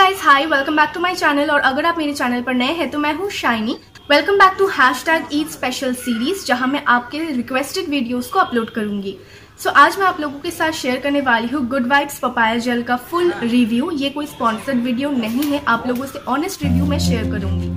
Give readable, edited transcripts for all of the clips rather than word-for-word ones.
Guys hi, welcome back to my channel. और अगर आप मेरे चैनल पर नए हैं तो मैं हूँ Shiny. Welcome back to #Eid special series, जहां मैं आपके रिक्वेस्टेड वीडियोस को अपलोड करूंगी। सो आज मैं आप लोगों के साथ शेयर करने वाली हूँ गुड वाइब्स पपाया जेल का फुल रिव्यू। ये कोई स्पॉन्सर्ड वीडियो नहीं है, आप लोगों से ऑनेस्ट रिव्यू मैं शेयर करूंगी।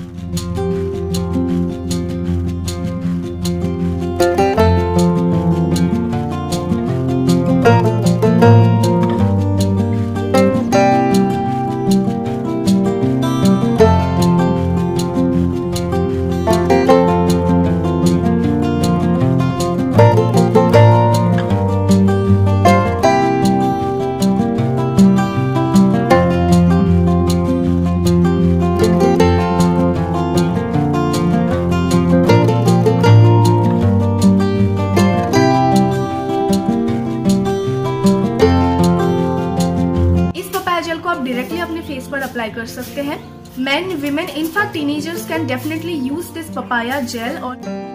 जेल को आप डायरेक्टली अपने फेस पर अप्लाई कर सकते हैं। Men, women, in fact teenagers can definitely use this papaya gel. और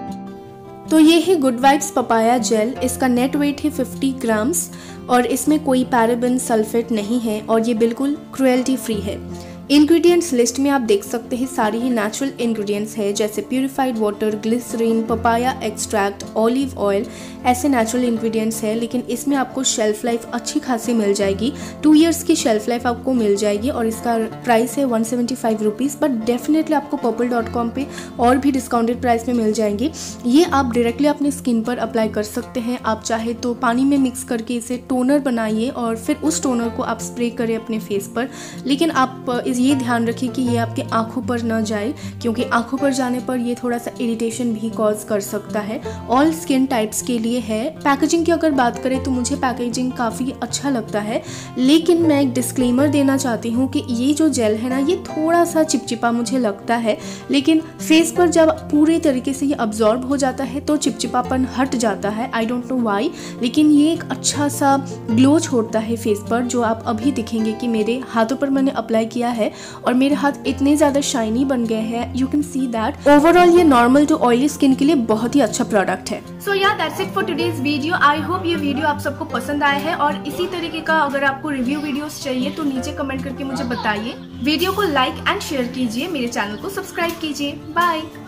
तो ये है गुड वाइब्स पपाया जेल। इसका नेट वेट है 50 ग्राम्स और इसमें कोई पैराबेन, सल्फेट नहीं है और ये बिल्कुल क्रुएल्टी फ्री है। इंग्रेडिएंट्स लिस्ट में आप देख सकते हैं सारी ही नेचुरल इंग्रेडिएंट्स है, जैसे purified water, glycerin, papaya extract, olive oil, ऐसे नेचुरल इंग्रेडिएंट्स है। लेकिन इसमें आपको शेल्फ लाइफ अच्छी खासी मिल जाएगी, 2 इयर्स की शेल्फ लाइफ आपको मिल जाएगी। और इसका प्राइस है 175 रुपीज़, बट डेफिनेटली आपको purple.com पे और भी डिस्काउंटेड प्राइस में मिल जाएंगी। ये आप डायरेक्टली अपने स्किन पर अप्लाई कर सकते हैं। आप चाहे तो पानी में मिक्स करके इसे टोनर बनाइए और फिर उस टोनर को आप स्प्रे करें अपने फेस पर। लेकिन आप ये ध्यान रखिए कि ये आपके आंखों पर न जाए, क्योंकि आंखों पर जाने पर ये थोड़ा सा इरिटेशन भी कॉज कर सकता है। ऑल स्किन टाइप्स के लिए है। पैकेजिंग की अगर बात करें तो मुझे पैकेजिंग काफ़ी अच्छा लगता है, लेकिन मैं एक डिस्क्लेमर देना चाहती हूँ कि ये जो जेल है ना, ये थोड़ा सा चिपचिपा मुझे लगता है। लेकिन फेस पर जब पूरे तरीके से ये अब्जॉर्ब हो जाता है तो चिपचिपापन हट जाता है। आई डोंट नो वाई, लेकिन ये एक अच्छा सा ग्लो छोड़ता है फेस पर, जो आप अभी दिखेंगे कि मेरे हाथों पर मैंने अप्लाई किया है और मेरे हाथ इतने ज़्यादा शाइनी बन गए हैं। You can see that. Overall ये नॉर्मल टू ऑयली स्किन के लिए बहुत ही अच्छा प्रोडक्ट है। So yeah that's it for today's video. I hope ये वीडियो आप सबको पसंद आया है और इसी तरीके का अगर आपको रिव्यू वीडियोस चाहिए तो नीचे कमेंट करके मुझे बताइए। वीडियो को लाइक एंड शेयर कीजिए, मेरे चैनल को सब्सक्राइब कीजिए। बाय।